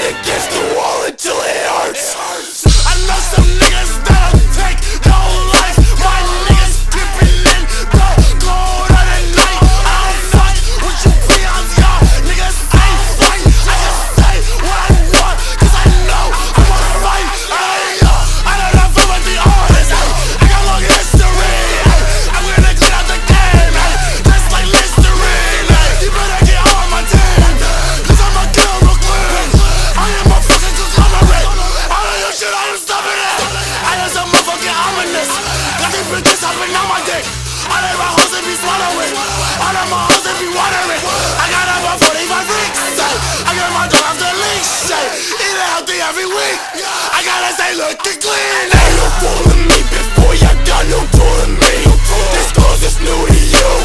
head against the wall until it hurts. I know some niggas that'll take your life. My niggas skipping in the cold of the night. I don't fuck with you peons, y'all niggas ain't right. I can say what I want, cause I know I'm on the right. I know that from the artist. I got long history. I'm gonna clean out the game, just like Listerine. You better get on my team, cause I'm a kill real quick. I am a fucking conglomerate. All of your shit, I am stopping it. I am some motherfucking ominous. Got these bitches hopping on my dick. All of my hoes that be swallowing. All of my hoes that be watering. I got about 45 freaks. I got my dog off the leash. Eating healthy every week. I gotta say looking clean. Ain't no fooling me, big boy, I got no tooling me. This cause is new to you.